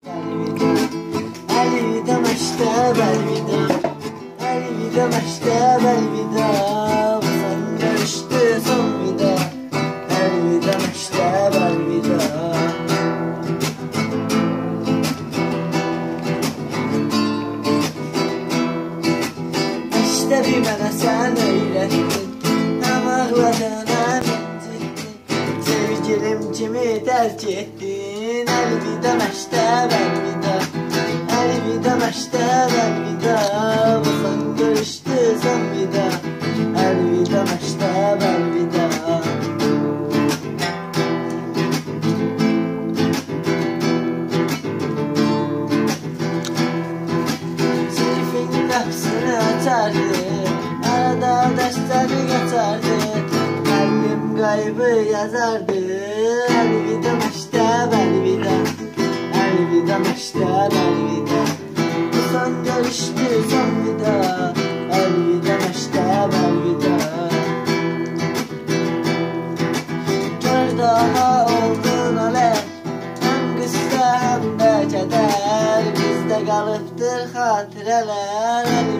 Elvida meşteb elvida, elvida meşteb elvida, bu sen görüştü son vida. Elvida meşteb elvida. Meştebi mənə sən öyrətdin, həm ağladın həm incitdin, sevgilim kimi tərk etdin. Elvida meşteb elvida, elvida meşteb elvida, bu son görüştü son vida. Elvida meşteb elvida. Seyfin qapısını açardı, arada dərsləri qaçardı, müəllim qaybı yazardı. Elvida meşteb elvida, elvida meşteb elvida, bu son görüştü son vida. Elvida meşteb elvida. Gör daha oldun alem, hem qıssa hem də kədər, bizdə qalıbdır xatirələr.